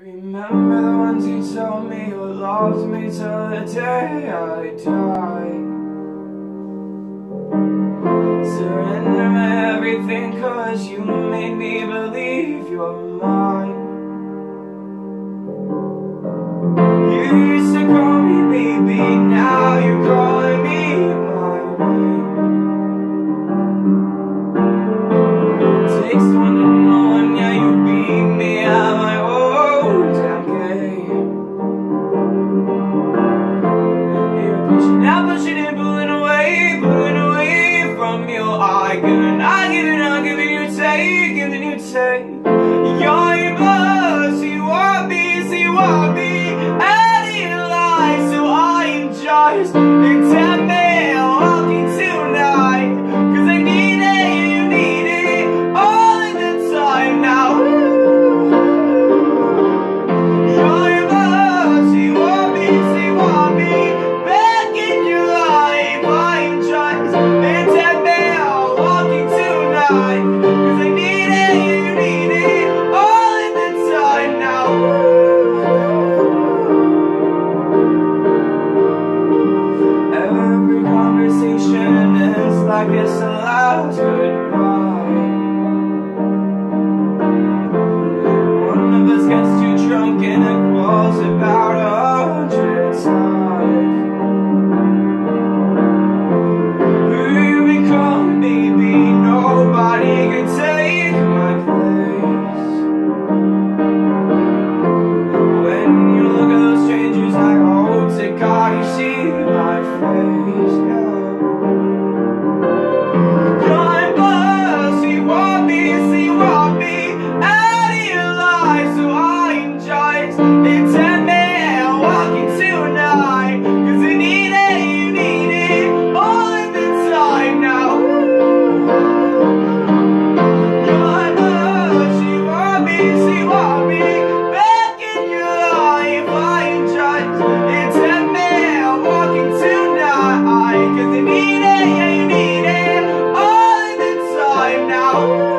Remember the ones who told me you loved me till the day I die. Surrender my everything, cause you made me believe you're mine. You used to call me baby, now you're calling me my name. Takes one to know one, yeah, you beat me at my old damn game. You're pushing out, pushing and pulling away from you. I giving you take, giving you take. Youngblood, so you want me, out of your life, so I am just accept me, walking tonight, cause I need it, you need it, all of the time now. Youngblood, so you want me, back in your life, I am just accept me, walking tonight, cause I need it, you need it, all of the time now. Every conversation is like it's the last goodbye. One of us gets too drunk and it calls about 100 times. Who you become, baby? Nobody can take my place. When you look at those strangers, I hope to God you see my face, yeah. Youngblood, so you want me, out of your life, so I am just accept me, walking tonight, cause I need it, you need it, all of the time now. Youngblood, so you want me, back in your life, I am just accept me, walking tonight, cause I need it, yeah, you need it, all of the time now.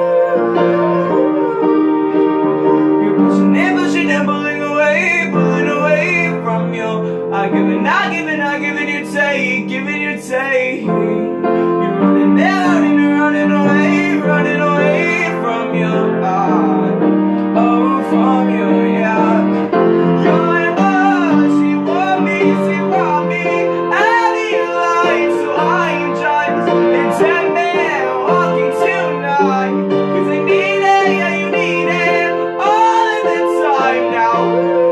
You're pushing and pulling away from you. I giving you take, giving you take. You're running away from you. Oh, from you, yeah. Youngblood, so you want me, out of your life, so I am just accept me, walking tonight, cause I need it, yeah, you need it, all of the time now.